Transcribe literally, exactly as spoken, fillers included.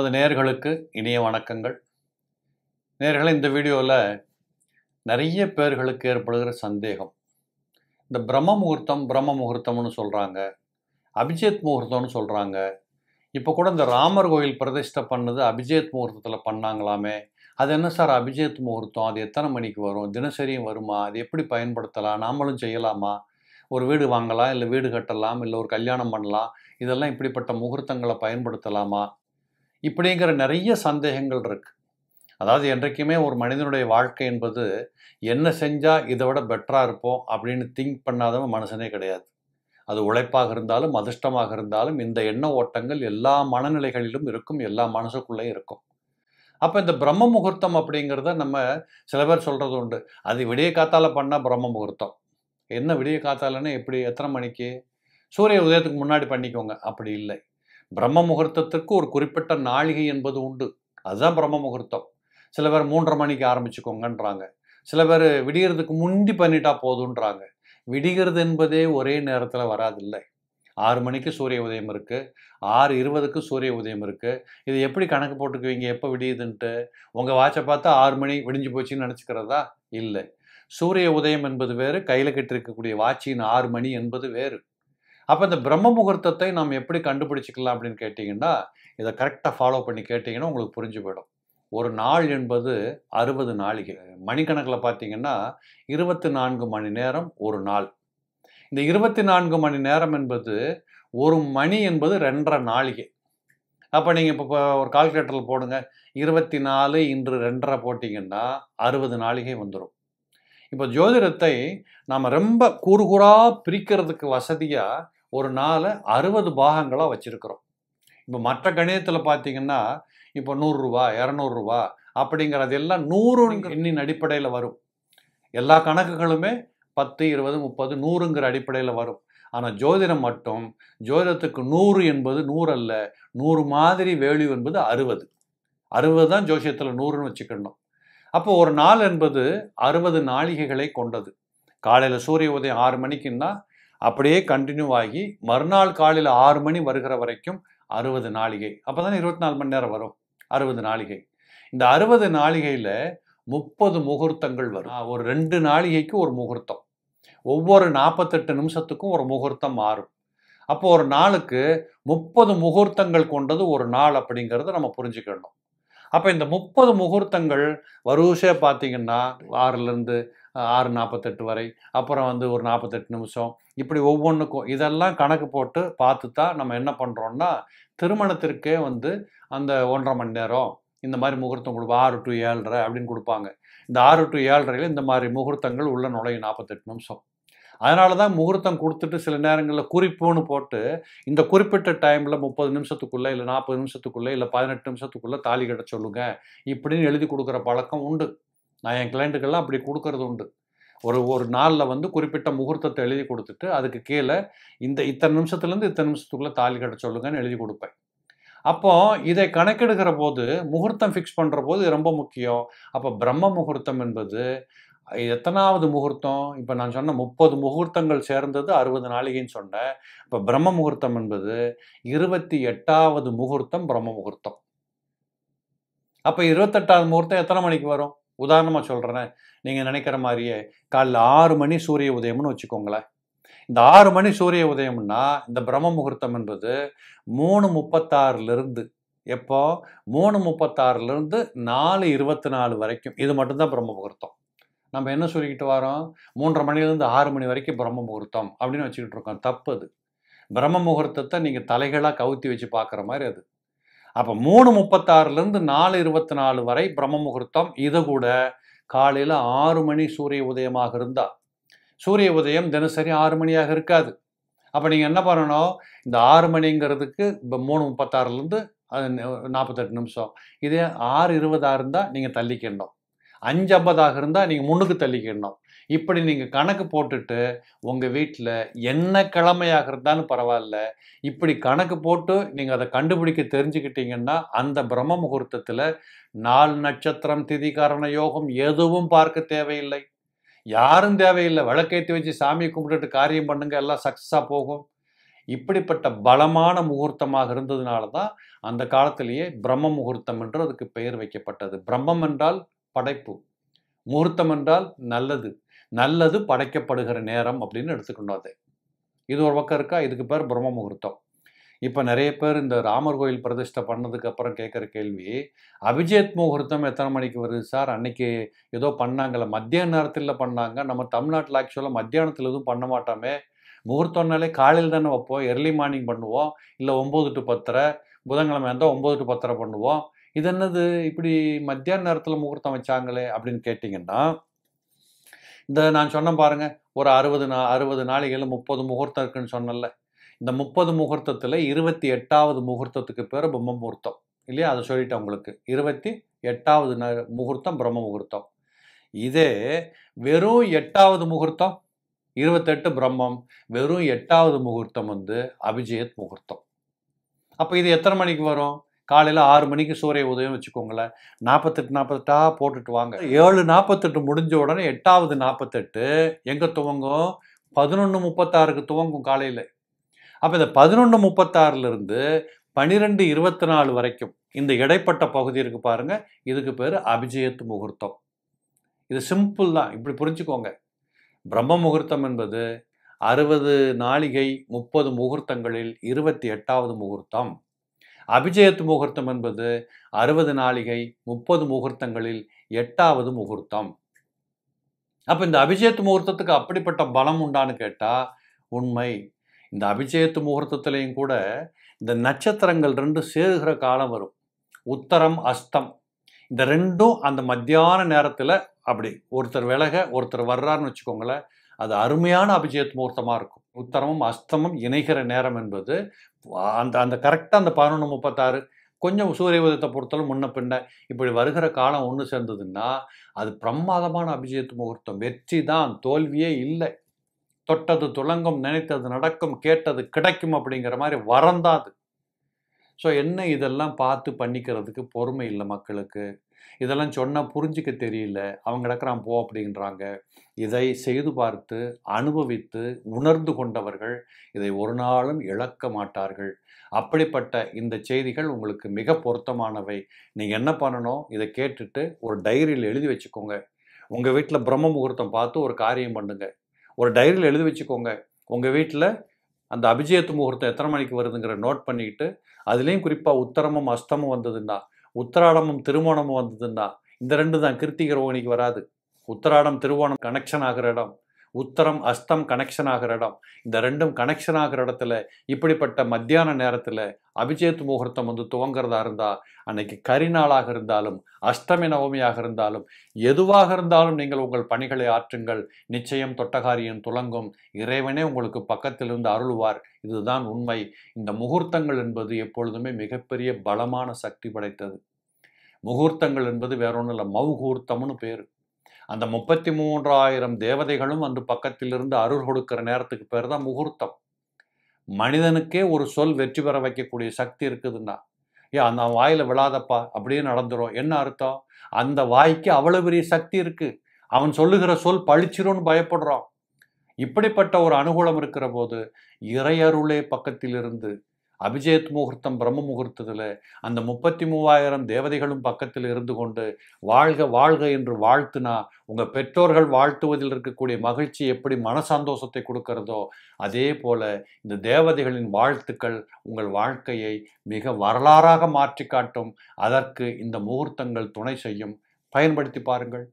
நமது நேயர்களுக்கு இனிய வணக்கங்கள். நேயர்களே, இந்த வீடியோவில் நிறைய பேர்களுக்கு ஏற்படுகிற சந்தேகம், இந்த பிரம்ம முகூர்த்தம் பிரம்ம முகூர்த்தம்னு சொல்கிறாங்க, அபிஜித் முகூர்த்தம்னு சொல்கிறாங்க. இப்போ கூட இந்த ராமர் கோயில் பிரதிஷ்டை பண்ணது அபிஜித் முகூர்த்தத்தில் பண்ணாங்களாமே, அது என்ன சார் அபிஜித் முகூர்த்தம், அது எத்தனை மணிக்கு வரும், தினசரியும் வருமா, அது எப்படி பயன்படுத்தலாம், நாமளும் செய்யலாமா, ஒரு வீடு வாங்கலாம், இல்லை வீடு கட்டலாம், இல்லை ஒரு கல்யாணம் பண்ணலாம், இதெல்லாம் இப்படிப்பட்ட முகூர்த்தங்களை பயன்படுத்தலாமா, இப்படிங்கிற நிறைய சந்தேகங்கள் இருக்குது. அதாவது என்றைக்குமே ஒரு மனிதனுடைய வாழ்க்கை என்பது என்ன செஞ்சால் இதை விட பெட்டராக இருப்போம் அப்படின்னு திங்க் பண்ணாதவன் மனுஷனே கிடையாது. அது உழைப்பாக இருந்தாலும் அதிர்ஷ்டமாக இருந்தாலும் இந்த எண்ண ஓட்டங்கள் எல்லா மனநிலைகளிலும் இருக்கும், எல்லா மனசுக்குள்ளேயும் இருக்கும். அப்போ இந்த பிரம்ம முகூர்த்தம் அப்படிங்கிறத நம்ம சில பேர் சொல்கிறது உண்டு, அது விடிய காத்தால பண்ணால் பிரம்ம முகூர்த்தம். என்ன விடிய காத்தாலன்னு எப்படி, எத்தனை மணிக்கு, சூரிய உதயத்துக்கு முன்னாடி பண்ணிக்கோங்க, அப்படி இல்லை. பிரம்ம முகூர்த்தத்திற்கு ஒரு குறிப்பிட்ட நாழிகை என்பது உண்டு, அதுதான் பிரம்ம முகூர்த்தம். சில பேர் மூன்றரை மணிக்கு ஆரம்பிச்சுக்கோங்கன்றாங்க, சில பேர் விடியறதுக்கு முந்தி பண்ணிட்டா போதுன்றாங்க. விடிகிறது என்பதே ஒரே நேரத்தில் வராதில்லை. ஆறு மணிக்கு சூரிய உதயம் இருக்குது, ஆறு இருபதுக்கு சூரிய உதயம் இருக்குது. இது எப்படி கணக்கு போட்டுக்குவீங்க எப்போ விடியுதுன்ட்டு? உங்கள் வாட்சை பார்த்தா ஆறு மணி விடிஞ்சு போச்சுன்னு நினச்சிக்கிறதா? இல்லை. சூரிய உதயம் என்பது வேறு, கையில் கட்டிருக்கக்கூடிய வாட்சின் ஆறு மணி என்பது வேறு. அப்போ இந்த பிரம்ம முகூர்த்தத்தை நாம் எப்படி கண்டுபிடிச்சிக்கலாம் அப்படின்னு கேட்டிங்கன்னா, இதை கரெக்டாக ஃபாலோ பண்ணி கேட்டிங்கன்னா உங்களுக்கு புரிஞ்சு போயிடும். ஒரு நாள் என்பது அறுபது நாளிகை. மணிக்கணக்கில் பார்த்தீங்கன்னா இருபத்தி நான்கு மணி நேரம் ஒரு நாள். இந்த இருபத்தி நான்கு மணி நேரம் என்பது ஒரு மணி என்பது ரெண்டரை நாளிகை. அப்போ நீங்கள் இப்போ ஒரு கால்குலேட்டரில் போடுங்க, இருபத்தி நாலு இன்று ரெண்டரை போட்டிங்கன்னா அறுபது நாளிகை வந்துடும். இப்போ ஜோதிடத்தை நாம் ரொம்ப கூறு கூறாக பிரிக்கிறதுக்கு வசதியாக ஒரு நாளை அறுபது பாகங்களாக வச்சுருக்கிறோம். இப்போ மற்ற கணிதத்தில் பார்த்தீங்கன்னா இப்போ நூறுரூவா இரநூறுவா அப்படிங்கிறதெல்லாம் நூறு எண்ணின் அடிப்படையில் வரும். எல்லா கணக்குகளுமே பத்து இருபது முப்பது நூறுங்கிற அடிப்படையில் வரும். ஆனால் ஜோதிடம் மட்டும், ஜோதிடத்துக்கு நூறு என்பது நூறு அல்ல, நூறு மாதிரி வேல்யூ என்பது அறுபது. அறுபது தான் ஜோசியத்தில் நூறுன்னு வச்சுக்கணும். அப்போ ஒரு நாள் என்பது அறுபது நாளிகைகளை கொண்டது. காலையில் சூரிய உதயம் ஆறு மணிக்குன்னா அப்படியே கண்டினியூ ஆகி மறுநாள் காலையில் ஆறு மணி வருகிற வரைக்கும் அறுபது நாளிகை. அப்போ தானே இருபத்தி நாலு மணி நேரம் வரும், அறுபது நாளிகை. இந்த அறுபது நாளிகையில் முப்பது முகூர்த்தங்கள் வரும். ஒரு ரெண்டு நாளிகைக்கு ஒரு முகூர்த்தம், ஒவ்வொரு நாற்பத்தெட்டு நிமிஷத்துக்கும் ஒரு முகூர்த்தம் மாறும். அப்போ ஒரு நாளுக்கு முப்பது முகூர்த்தங்கள் கொண்டது ஒரு நாள் அப்படிங்கிறத நம்ம புரிஞ்சுக்கணும். அப்போ இந்த முப்பது முகூர்த்தங்கள் வரிசையாக பார்த்தீங்கன்னா ஆறுலேருந்து ஆறு நாற்பத்தெட்டு வரை, அப்புறம் வந்து ஒரு நாற்பத்தெட்டு நிமிஷம், இப்படி ஒவ்வொன்றுக்கும் இதெல்லாம் கணக்கு போட்டு பார்த்து தான் நம்ம என்ன பண்ணுறோன்னா, திருமணத்திற்கே வந்து அந்த ஒன்றரை மணி நேரம் இந்த மாதிரி முகூர்த்தம் கொடுப்போம், ஆறு டு ஏழரை அப்படின்னு கொடுப்பாங்க. இந்த ஆறு டு ஏழரையில் இந்த மாதிரி முகூர்த்தங்கள் உள்ள நுழையும் நாற்பத்தெட்டு நிமிஷம். அதனால தான் முகூர்த்தம் கொடுத்துட்டு சில நேரங்களில் குறிப்புன்னு போட்டு இந்த குறிப்பிட்ட டைமில் முப்பது நிமிஷத்துக்குள்ளே இல்லை நாற்பது நிமிஷத்துக்குள்ளே இல்லை பதினெட்டு நிமிஷத்துக்குள்ளே தாலி கட்ட சொல்லுங்க இப்படின்னு எழுதி கொடுக்குற பழக்கம் உண்டு. நான் என் கிளைண்ட்டுக்கெல்லாம் அப்படி கொடுக்கறது உண்டு. ஒரு ஒரு நாளில் வந்து குறிப்பிட்ட முகூர்த்தத்தை எழுதி கொடுத்துட்டு அதுக்கு கீழே இந்த இத்தனை நிமிஷத்துலேருந்து இத்தனை நிமிஷத்துக்குள்ளே தாலி கட்ட சொல்லுங்கன்னு எழுதி கொடுப்பேன். அப்போ இதை கணக்கெடுக்கிற போது முகூர்த்தம் ஃபிக்ஸ் பண்ணுற போது ரொம்ப முக்கியம். அப்போ பிரம்ம முகூர்த்தம் என்பது எத்தனாவது முகூர்த்தம்? இப்போ நான் சொன்ன முப்பது முகூர்த்தங்கள் சேர்ந்தது அறுபது நாளிகைன்னு சொன்னேன். இப்போ பிரம்ம முகூர்த்தம் என்பது இருபத்தி எட்டாவது முகூர்த்தம் பிரம்ம முகூர்த்தம். அப்போ இருபத்தெட்டாவது முகூர்த்தம் எத்தனை மணிக்கு வரும்? உதாரணமாக சொல்கிறேன், நீங்கள் நினைக்கிற மாதிரியே காலைல ஆறு மணி சூரிய உதயம்னு வச்சுக்கோங்களேன். இந்த ஆறு மணி சூரிய உதயம்னா இந்த பிரம்ம முகூர்த்தம் என்பது மூணு முப்பத்தாறுலேருந்து எப்போ மூணு முப்பத்தாறுலேருந்து நாலு இருபத்தி நாலு வரைக்கும் இது மட்டும்தான் பிரம்ம முகூர்த்தம். நம்ம என்ன சொல்லிக்கிட்டு வரோம், மூன்றரை மணிலேருந்து ஆறு மணி வரைக்கும் பிரம்ம முகூர்த்தம் அப்படின்னு வச்சுக்கிட்டு இருக்கோம். தப்பு. அது பிரம்ம முகூர்த்தத்தை நீங்கள் தலைகளாக கவுத்தி வச்சு பார்க்குற மாதிரி அது. அப்போ மூணு முப்பத்தாறுலேருந்து நாலு இருபத்தி நாலு வரை பிரம்ம முகூர்த்தம். இது கூட காலையில் ஆறு மணி சூரிய உதயமாக இருந்தால், சூரிய உதயம் தினசரி ஆறு மணியாக இருக்காது. அப்போ நீங்கள் என்ன பண்ணணும், இந்த ஆறு மணிங்கிறதுக்கு இப்போ மூணு முப்பத்தாறுலேருந்து அது நாற்பத்தெட்டு நிமிஷம், இதே ஆறு இருபதாக இருந்தால் நீங்கள் தள்ளிக்கிடணும், அஞ்சு ஐம்பதாக இருந்தால் நீங்கள் முன்னுக்கு தள்ளிக்கிடணும். இப்படி நீங்கள் கணக்கு போட்டுட்டு உங்கள் வீட்டில் என்ன கிழமையாக இருந்தாலும் பரவாயில்ல, இப்படி கணக்கு போட்டு நீங்கள் அதை கண்டுபிடிக்க தெரிஞ்சுக்கிட்டீங்கன்னா அந்த பிரம்ம முகூர்த்தத்தில் நாலு நட்சத்திரம் திதி கரண யோகம் எதுவும் பார்க்க தேவையில்லை, யாரும் தேவையில்லை. விளக்கேற்றி வச்சு சாமியை கும்பிட்டுட்டு காரியம் பண்ணுங்க, எல்லாம் சக்ஸஸாக போகும். இப்படிப்பட்ட பலமான முகூர்த்தமாக இருந்ததுனால தான் அந்த காலத்திலேயே பிரம்ம முகூர்த்தம் என்று அதுக்கு பெயர் வைக்கப்பட்டது. பிரம்மம் என்றால் படைப்பு, முகூர்த்தம் என்றால் நல்லது, நல்லது படைக்கப்படுகிற நேரம் அப்படின்னு எடுத்துக்கணும். அது இது ஒரு பக்கம் இருக்கா. இதுக்கு பேர் பிரம்ம முகூர்த்தம். இப்போ நிறைய பேர் இந்த ராமர் கோயில் பிரதிஷ்டை பண்ணதுக்கு அப்புறம் கேட்குற கேள்வி, அபிஜித் முகூர்த்தம் எத்தனை மணிக்கு வருது சார்? அன்னைக்கு ஏதோ பண்ணாங்கல்ல, மத்தியான நேரத்தில் பண்ணாங்க. நம்ம தமிழ்நாட்டில் ஆக்சுவலாக மத்தியானத்தில் எதுவும் பண்ண மாட்டோமே. முகூர்த்தம்னாலே காலையில் தானே வைப்போம், எர்லி மார்னிங் பண்ணுவோம், இல்லை ஒம்பது டு பத்தரை, புதன்கிழமை இருந்தால் ஒம்பது டு பத்தரை பண்ணுவோம். இது என்னது இப்படி மத்தியான நேரத்தில் முகூர்த்தம் வச்சாங்களே அப்படின்னு கேட்டிங்கன்னா, இந்த நான் சொன்ன பாருங்க, ஒரு அறுபது நா அறுபது நாளைகளில் முப்பது முகூர்த்தம் இருக்குன்னு சொன்னல. இந்த முப்பது முகூர்த்தத்தில் இருபத்தி எட்டாவது முகூர்த்தத்துக்கு பேர் பிரம்ம முகூர்த்தம் இல்லையா? அதை சொல்லிட்டேன் உங்களுக்கு. இருபத்தி எட்டாவது ந முகூர்த்தம் பிரம்ம முகூர்த்தம். இதே வெறும் எட்டாவது முகூர்த்தம் இருபத்தெட்டு பிரம்மம், வெறும் எட்டாவது முகூர்த்தம் வந்து அபிஜித் முகூர்த்தம். அப்போ இது எத்தனை மணிக்கு வரும்? காலையில் ஆறு மணிக்கு சூரிய உதயம் வச்சுக்கோங்களேன். நாற்பத்தெட்டு நாற்பத்தெட்டா போட்டுட்டு வாங்க. ஏழு நாற்பத்தெட்டு முடிஞ்ச உடனே எட்டாவது நாற்பத்தெட்டு எங்கே துவங்கும்? பதினொன்று முப்பத்தாறுக்கு துவங்கும் காலையில். அப்போ இந்த பதினொன்று முப்பத்தாறுலேருந்து பன்னிரெண்டு இருபத்தி நாலு வரைக்கும் இந்த இடைப்பட்ட பகுதி இருக்கு பாருங்க, இதுக்கு பேர் அபிஜித் முகூர்த்தம். இது சிம்பிள் தான், இப்படி புரிஞ்சுக்கோங்க. பிரம்ம முகூர்த்தம் என்பது அறுபது நாளிகை முப்பது முகூர்த்தங்களில் இருபத்தி எட்டாவது முகூர்த்தம். அபிஜித் முகூர்த்தம் என்பது அறுபது நாளிகை முப்பது முகூர்த்தங்களில் எட்டாவது முகூர்த்தம். அப்போ இந்த அபிஜித் முகூர்த்தத்துக்கு அப்படிப்பட்ட பலம் உண்டான்னு கேட்டால் உண்மை. இந்த அபிஜித் முகூர்த்தத்திலையும் கூட இந்த நட்சத்திரங்கள் ரெண்டு சேருகிற காலம் வரும். உத்தரம் அஸ்தம் இந்த ரெண்டும் அந்த மத்தியான நேரத்தில் அப்படி ஒருத்தர் விலக ஒருத்தர் வர்றாருன்னு வச்சுக்கோங்களேன், அது அருமையான அபிஜித் முகூர்த்தமாக இருக்கும். உத்தரமும் அஸ்தமும் இணைகிற நேரம் என்பது அந்த அந்த கரெக்டாக அந்த பதினொன்று முப்பத்தாறு கொஞ்சம் சூரிய உதயத்தை பொறுத்தளவு முன்ன பின்ன இப்படி வருகிற காலம் ஒன்று சேர்ந்ததுன்னா அது பிரமாதமான அபிஜித் முகூர்த்தம். வெற்றி தான், தோல்வியே இல்லை. தொட்டது துலங்கும், நினைத்தது நடக்கும், கேட்டது கிடைக்கும் அப்படிங்கிற மாதிரி வரந்தான் அது. ஸோ என்ன இதெல்லாம் பார்த்து பண்ணிக்கிறதுக்கு பொறுமை இல்லை மக்களுக்கு. இதெல்லாம் சொன்னால் புரிஞ்சிக்க தெரியல, அவங்க கிடக்கிறான் போ அப்படின்றாங்க. இதை செய்து பார்த்து அனுபவித்து உணர்ந்து கொண்டவர்கள் இதை ஒரு நாளும் இழக்க மாட்டார்கள். அப்படிப்பட்ட இந்த செய்திகள் உங்களுக்கு மிக பொருத்தமானவை. நீங்கள் என்ன பண்ணணும், இதை கேட்டுட்டு ஒரு டைரியில் எழுதி வச்சுக்கோங்க. உங்கள் வீட்டில் பிரம்ம முகூர்த்தம் பார்த்து ஒரு காரியம் பண்ணுங்க, ஒரு டைரியில் எழுதி வச்சுக்கோங்க. உங்கள் வீட்டில் அந்த அபிஜித் முகூர்த்தம் எத்தனை மணிக்கு வருதுங்கிற நோட் பண்ணிக்கிட்டு, அதுலேயும் குறிப்பாக உத்தரமும் அஸ்தமும் வந்ததுன்னா, உத்திராடமும் திருவோணமும் வந்ததுன்னா, இந்த ரெண்டு தான் கிருத்திகை ரோகிணிக்கு வராது. உத்திராடம் திருவோணம் கனெக்ஷன் ஆகிற இடம், உத்தரம் அஸ்தம் கனெக்ஷன் ஆகிற இடம். இந்த ரெண்டும் கனெக்ஷன் ஆகிற இடத்துல இப்படிப்பட்ட மத்தியான நேரத்தில் அபிஜித் முகூர்த்தம் வந்து துவங்கிறதா இருந்தால், அன்னைக்கு கரிநாளாக இருந்தாலும் அஷ்டமி நவமியாக இருந்தாலும் எதுவாக இருந்தாலும் நீங்கள் உங்கள் பணிகளை ஆற்றுங்கள். நிச்சயம் தொட்டகாரியம் துலங்கும். இறைவனே உங்களுக்கு பக்கத்திலிருந்து அருள்வார். இதுதான் உண்மை. இந்த முகூர்த்தங்கள் என்பது எப்பொழுதுமே மிகப்பெரிய பலமான சக்தி படைத்தது. முகூர்த்தங்கள் என்பது வேற ஒன்றும் இல்லை, மௌகூர்த்தம்னு பேர். அந்த முப்பத்தி மூன்றாயிரம் தேவதைகளும் அந்த பக்கத்திலிருந்து அருள் கொடுக்கிற நேரத்துக்கு பேர் தான் முகூர்த்தம். மனிதனுக்கே ஒரு சொல் வெற்றி பெற வைக்கக்கூடிய சக்தி இருக்குதுன்னா, ஏன் அந்த வாயில விழாதப்பா அப்படியே நடந்துரும். என்ன அர்த்தம்? அந்த வாய்க்கு அவ்வளவு பெரிய சக்தி இருக்கு. அவன் சொல்லுகிற சொல் பழிச்சிரும்னு பயப்படுறான். இப்படிப்பட்ட ஒரு அனுகூலம் இருக்கிற போது இறையருளே பக்கத்திலிருந்து அபிஜித் முகூர்த்தம் பிரம்ம முகூர்த்தத்தில் அந்த முப்பத்தி மூவாயிரம் தேவதைகளும் பக்கத்தில் இருந்து கொண்டு வாழ்க வாழ்க என்று வாழ்த்துனா, உங்கள் பெற்றோர்கள் வாழ்த்துவதில் இருக்கக்கூடிய மகிழ்ச்சி எப்படி மன சந்தோஷத்தை கொடுக்கிறதோ அதே போல இந்த தேவதைகளின் வாழ்த்துக்கள் உங்கள் வாழ்க்கையை மிக வரலாறாக மாற்றி காட்டும். அதற்கு இந்த முகூர்த்தங்கள் துணை செய்யும். பயன்படுத்தி பாருங்கள்.